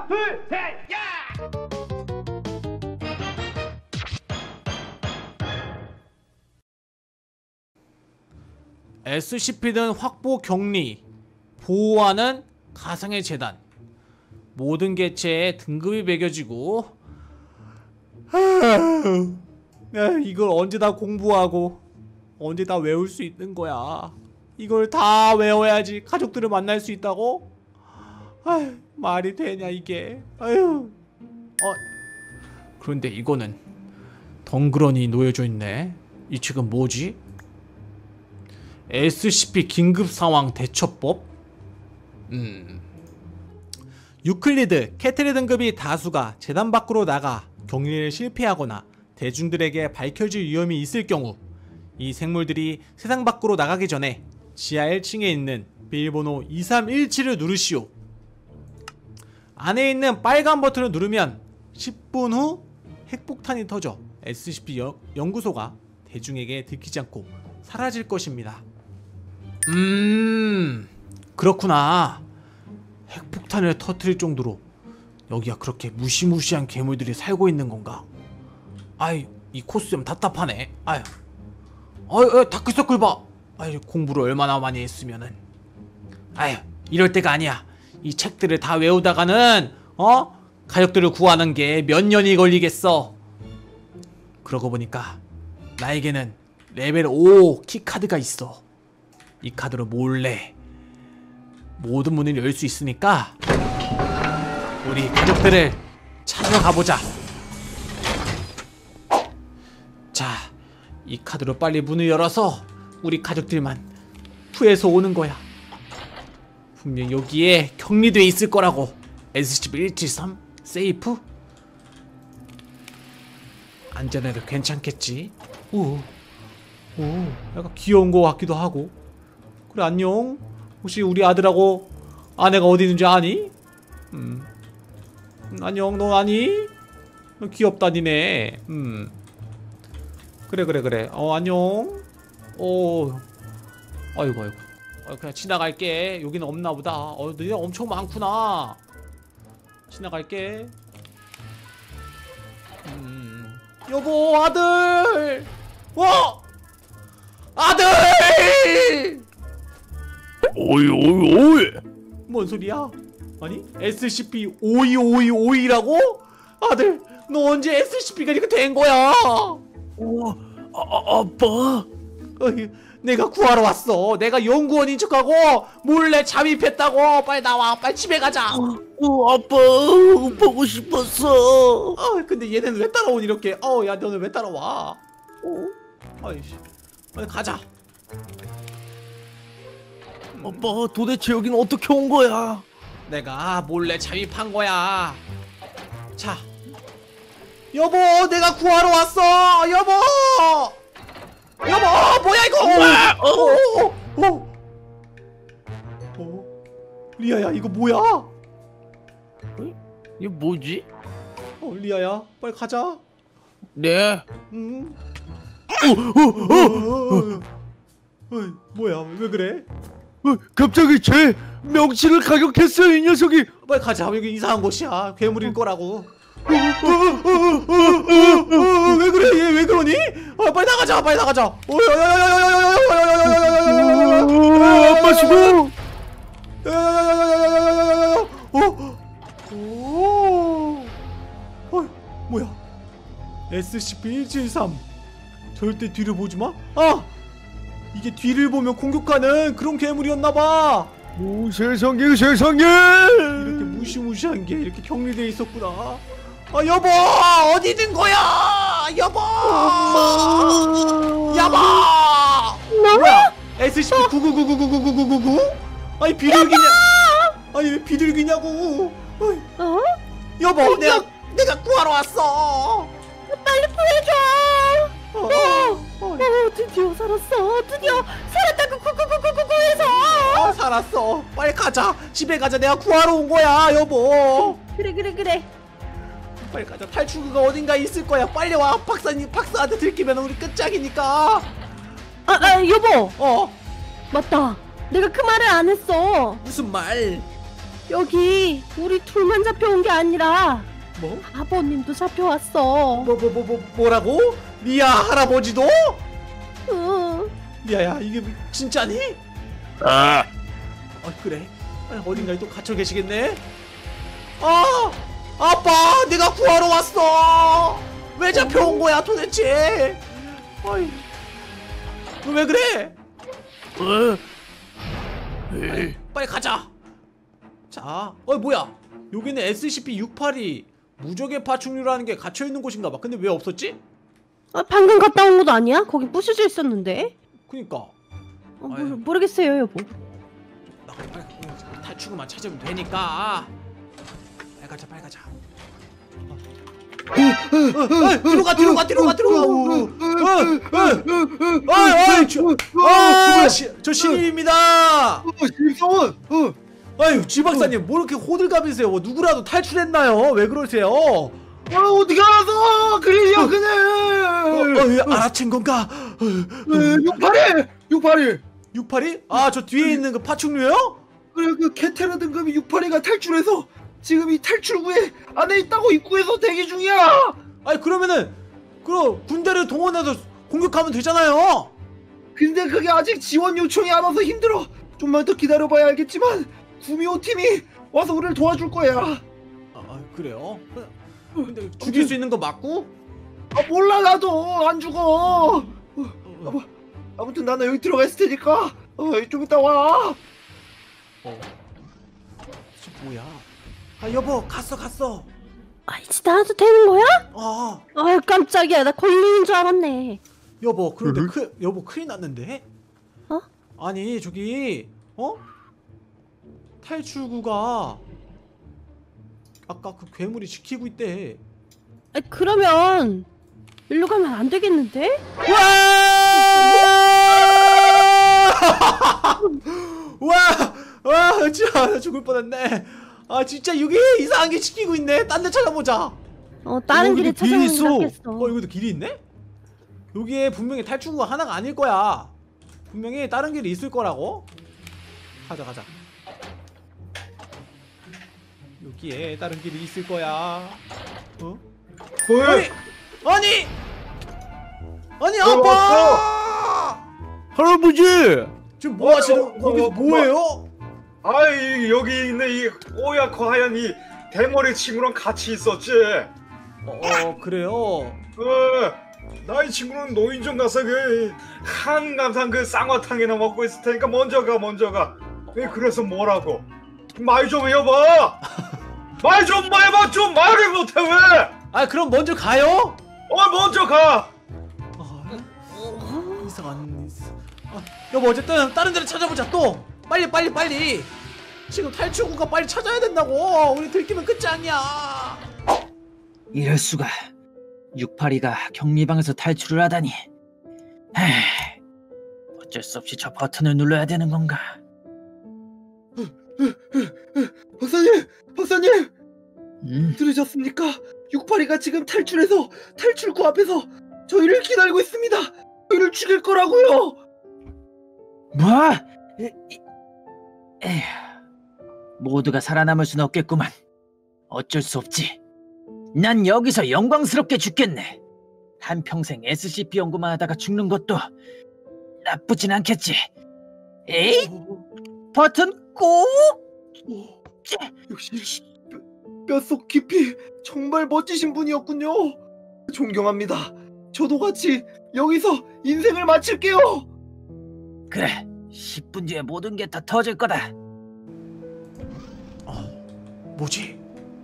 하나, 둘, 셋, 야! SCP는 확보 격리, 보호하는 가상의 재단. 모든 개체에 등급이 매겨지고 이걸 언제 다 공부하고 언제 다 외울 수 있는 거야. 이걸 다 외워야지 가족들을 만날 수 있다고? 아휴, 말이 되냐 이게. 아휴. 그런데 이거는 덩그러니 놓여져 있네. 이 책은 뭐지? SCP 긴급상황 대처법? 유클리드, 캐트리 등급이 다수가 재단 밖으로 나가 격리를 실패하거나 대중들에게 밝혀질 위험이 있을 경우 이 생물들이 세상 밖으로 나가기 전에 지하 1층에 있는 비밀번호 2317을 누르시오. 안에 있는 빨간 버튼을 누르면 10분 후 핵폭탄이 터져 SCP 연구소가 대중에게 들키지 않고 사라질 것입니다. 그렇구나. 핵폭탄을 터뜨릴 정도로 여기가 그렇게 무시무시한 괴물들이 살고 있는 건가? 아이, 이 코스염 답답하네. 아유, 다크서클 봐. 아유, 공부를 얼마나 많이 했으면은. 아유, 이럴 때가 아니야. 이 책들을 다 외우다가는 가족들을 구하는 게 몇 년이 걸리겠어. 그러고 보니까 나에게는 레벨 5 키카드가 있어. 이 카드로 몰래 모든 문을 열 수 있으니까 우리 가족들을 찾으러 가보자. 자, 이 카드로 빨리 문을 열어서 우리 가족들만 구해서 오는 거야. 분명 여기에 격리돼 있을 거라고. SCP-173 세이프? 안전해도 괜찮겠지? 오, 약간 귀여운 거 같기도 하고. 그래, 안녕. 혹시 우리 아들하고 아내가 어디 있는지 아니? 안녕, 너 아니? 귀엽다 니네. 그래. 안녕. 아이고. 그냥 지나갈게. 여기는 없나보다. 너네 엄청 많구나. 지나갈게. 여보, 아들. 와, 아들. 오이. 뭔 소리야? 아니, SCP-5252-52라고? 아들, 너 언제 SCP가 이렇게 된 거야? 아빠. 내가 구하러 왔어. 내가 연구원인 척하고 몰래 잠입했다고. 빨리 나와. 빨리 집에 가자. 아빠, 보고 싶었어. 근데 얘는 왜 따라오니 이렇게? 야, 너는 왜 따라와? 아이씨, 빨리 가자. 아빠, 도대체 여긴 어떻게 온 거야? 내가 몰래 잠입한 거야. 자, 여보, 내가 구하러 왔어. 여보, 뭐야 이거? 리아야, 이거 뭐야? 이게 뭐지? 리아야, 빨리 가자. 네. 뭐야, 왜 그래? 갑자기 제 명치를 가격했어요, 이 녀석이. 빨리 가자. 여기 이상한 곳이야. 괴물일 거라고. 왜 그래? 얘 왜 그러니? 빨리 나가자. 아빠 수고. 뭐야? SCP-173. 절대 뒤를 보지 마. 이게 뒤를 보면 공격하는 그런 괴물이었나봐. 오, 세상에. 이렇게 무시무시한 게 이렇게 격리되어 있었구나. 여보, 어디 있는 거야? 여보. 엄마. 여보. 뭐야? SCP-99999999? 아니, 비둘기냐? 아니, 왜 비둘기냐고? 여보, 내가 구하러 왔어. 빨리 구해줘. 드디어 살았어. 드디어 살았다고. 999999에서 살았어. 빨리 가자. 집에 가자. 내가 구하러 온 거야, 여보. 그래. 빨리 가자. 탈출구가 어딘가 있을 거야. 빨리 와. 박사한테 들키면 우리 끝장이니까. 여보. 맞다. 내가 그 말을 안 했어. 무슨 말? 여기 우리 둘만 잡혀온 게 아니라 뭐? 아버님도 잡혀왔어. 뭐라고? 미아 할아버지도? 응. 미아야 이게 진짜니? 아, 그래. 어딘가에 또 갇혀 계시겠네. 아빠 내가 구하러 왔어. 왜 잡혀온 거야 도대체? 어이, 왜 그래? 빨리 가자. 자, 뭐야? 여기는 SCP-682 무적의 파충류라는 게 갇혀 있는 곳인가봐. 근데 왜 없었지? 방금 갔다 온 것도 아니야? 거기 부셔져 있었는데. 그니까. 모르겠어요, 여보. 나 빨리 탈출구만 찾으면 되니까. 빨리 가자. 뒤로 가. 저 신입입니다. 김성원. 아유, 쥐 박사님, 뭐 이렇게 호들갑이세요? 누구라도 탈출했나요? 왜 그러세요? 어떻게 알아서? 그래요, 그네. 알아챈 건가? 682. 682? 저 뒤에 있는 그 파충류요? 그래, 그 케테르 등급이 682가 탈출해서 지금 이 탈출구에 안에 있다고 입구에서 대기 중이야. 그러면은 그럼 군대를 동원해서 공격하면 되잖아요. 근데 그게 아직 지원 요청이 안 와서 힘들어. 좀만 더 기다려봐야 알겠지만 구미호 팀이 와서 우리를 도와줄 거야. 그래요? 근데 죽일 수 있는 거 맞고? 몰라, 나도 안 죽어. 아무튼 나는 여기 들어가 있을 테니까 좀 이따 와. 뭐야? 여보, 갔어. 이제 나와도 되는 거야? 아, 깜짝이야. 나 걸리는 줄 알았네. 여보, 그런데 여보 큰일 났는데? 아니, 저기 탈출구가 아까 그 괴물이 지키고 있대. 그러면 일로 가면 안 되겠는데? 와, 진짜 나 죽을 뻔했네. 진짜 여기 이상한 게 지키고 있네. 딴 데 찾아보자. 다른 길에 찾아보는 게 낫겠어. 여기도 길이 있네? 여기에 분명히 탈출구가 하나가 아닐 거야. 분명히 다른 길이 있을 거라고. 가자. 여기에 다른 길이 있을 거야. 아니 아빠! 할아버지. 지금 뭐 하시는? 거기서 뭐해요? 여기 있는 이 뽀얗고 하얀 이 대머리 친구랑 같이 있었지. 그래요. 나 이 친구는 노인정 가서 그 한감산 그 쌍화탕이나 먹고 있을 테니까 먼저 가. 그래서 뭐라고? 말 좀 해봐. 말 좀 해봐. 좀 말을 못해 왜? 그럼 먼저 가요? 먼저 가. 이상한. 여보, 어쨌든 다른 데를 찾아보자. 또 빨리. 지금 탈출구가 빨리 찾아야 된다고. 우리 들키면 끝장이야. 이럴 수가. 682가 격리방에서 탈출을 하다니. 어쩔 수 없이 저 버튼을 눌러야 되는 건가? 박사님 들으셨습니까? 682가 지금 탈출해서 탈출구 앞에서 저희를 기다리고 있습니다. 저희를 죽일 거라고요. 뭐? 에휴, 모두가 살아남을 순 없겠구만. 어쩔 수 없지. 난 여기서 영광스럽게 죽겠네. 한평생 SCP 연구만 하다가 죽는 것도 나쁘진 않겠지. 에이? 버튼 꼭! 역시 뼛속 깊이 정말 멋지신 분이었군요. 존경합니다. 저도 같이 여기서 인생을 마칠게요. 그래, 10분 뒤에 모든 게 다 터질 거다. 뭐지?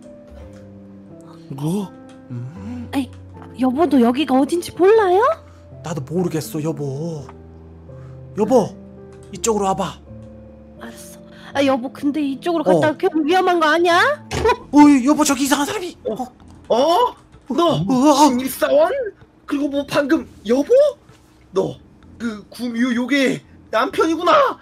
뭐? 여보도 여기가 어딘지 몰라요? 나도 모르겠어, 여보. 여보, 이쪽으로 와봐. 알았어. 여보, 근데 이쪽으로 갔다가 괜히 위험한 거 아니야? 여보, 저기 이상한 사람이. 너 신입사원? 그리고 뭐 방금 여보? 너 그 구미호 요괴 남편이구나.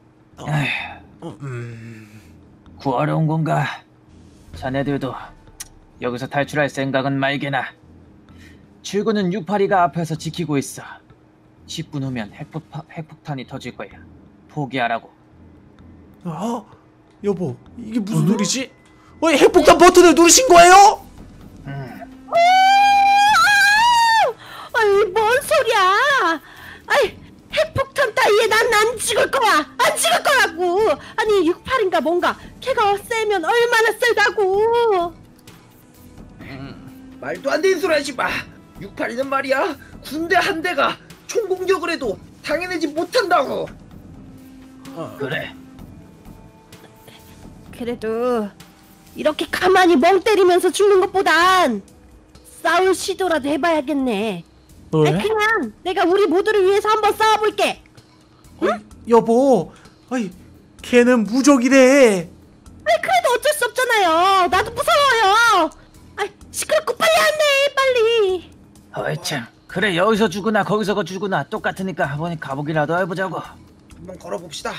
구하러 온 건가? 자네들도 여기서 탈출할 생각은 말게나. 출구는 682가 앞에서 지키고 있어. 10분 후면 핵폭탄이 터질 거야. 포기하라고. 여보, 이게 무슨 소리지? 핵폭탄 버튼을 누르신 거예요? 아이 뭔 소리야? 아이 핵폭탄 따위에 난 안 죽을 거야. 안 죽을 거라고. 아니 68인가 뭔가 걔가 세면 얼마나 세다고. 말도 안 되는 소리 하지 마. 68이는 말이야 군대 한 대가 총 공격을 해도 당해내지 못한다고. 그래. 그래도 이렇게 가만히 멍 때리면서 죽는 것보단 싸울 시도라도 해봐야겠네. 아니, 그냥 내가 우리 모두를 위해서 한번 싸워볼게. 여보, 걔는 무적이래. 그래도 어쩔 수 없잖아요. 나도 무서워요. 시끄럽고 빨리 안내 빨리. 어이 참. 그래 여기서 죽으나 거기서 죽으나 똑같으니까 한번 가보기라도 해보자고. 한번 걸어봅시다.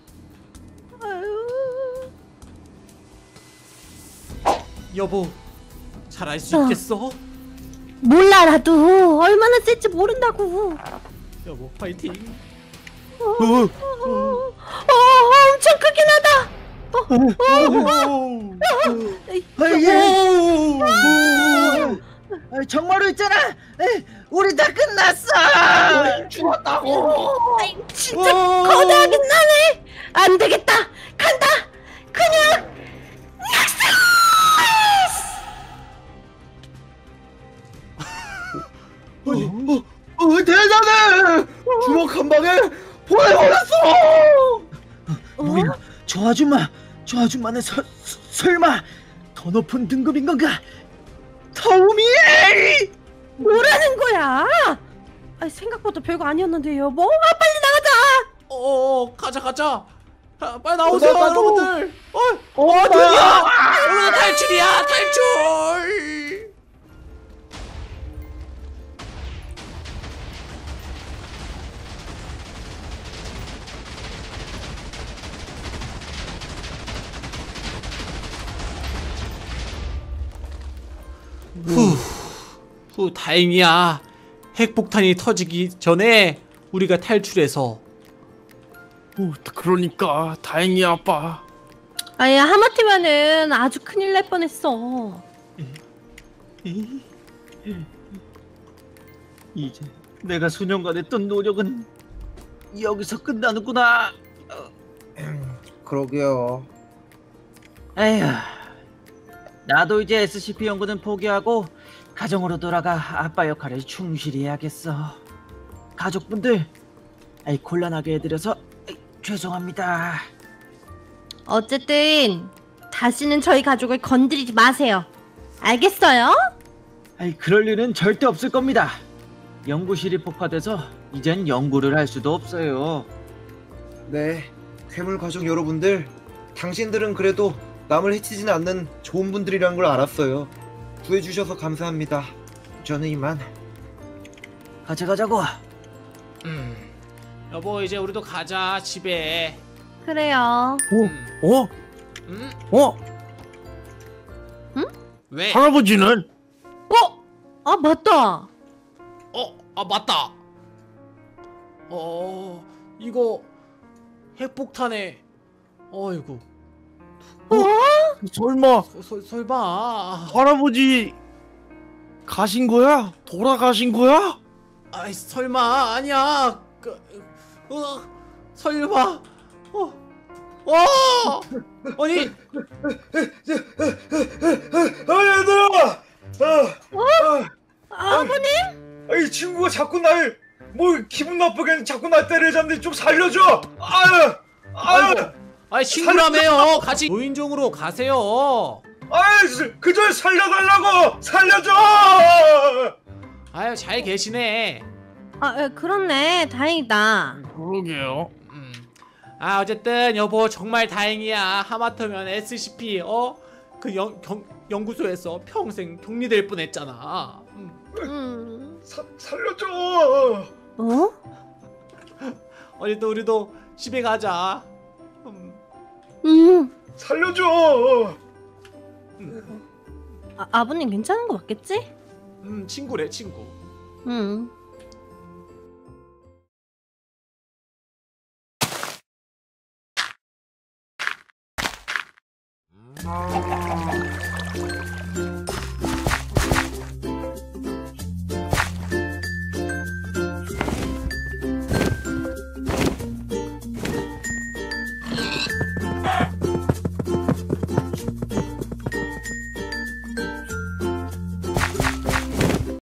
아유. 여보, 잘할 수 있겠어? 몰라 나도 얼마나 셀지 모른다고. 여보, 파이팅. 엄청 크긴 하다. 정말로 있잖아. 우리 다 끝났어. 죽었다고. 진짜 거대하긴 나네. 안 되겠다. 간다. 그냥 대단해. 주먹 한 방에 보내버렸어. 뭐야? 저 아줌마는 설마 더 높은 등급인 건가? 타오미! 뭐라는 거야? 생각보다 별거 아니었는데 여보. 빨리 나가자. 가자. 빨리 나오세요, 나도. 여러분들. 드디어. 탈출이야, 탈출. 다행이야. 핵폭탄이 터지기 전에 우리가 탈출해서. 그러니까 다행이야 아빠. 하마터면은 아주 큰일 날 뻔했어. 이제 내가 수년간 했던 노력은 여기서 끝나는구나. 그러게요. 에휴, 나도 이제 SCP 연구는 포기하고 가정으로 돌아가 아빠 역할을 충실히 해야겠어. 가족분들, 곤란하게 해드려서 죄송합니다. 어쨌든 다시는 저희 가족을 건드리지 마세요. 알겠어요? 그럴 일은 절대 없을 겁니다. 연구실이 폭파돼서 이젠 연구를 할 수도 없어요. 네, 괴물 가족 여러분들, 당신들은 그래도 남을 해치지는 않는 좋은 분들이란 걸 알았어요. 구해주셔서 감사합니다. 저는 이만. 가자고. 여보, 이제 우리도 가자, 집에. 그래요. 왜? 할아버지는? 맞다. 맞다. 이거 핵폭탄에. 어이구. 설마 설마. 할아버지 가신 거야? 돌아가신 거야? 설마 아니야. 설마. 아니. 얘들아. 아버님? 이 친구가 자꾸 날 기분 나쁘게 자꾸 날 때리자는데 좀 살려줘. 친구라며요. 같이 노인정으로 가세요. 그저 살려달라고. 살려줘. 잘 계시네. 그렇네. 다행이다. 그러게요. 어쨌든 여보 정말 다행이야. 하마터면 SCP 그 연구소에서 평생 격리될 뻔했잖아. 살려줘. 어쨌든 우리도 집에 가자. 살려줘. 아버님 괜찮은 거 맞겠지? 친구래, 친구.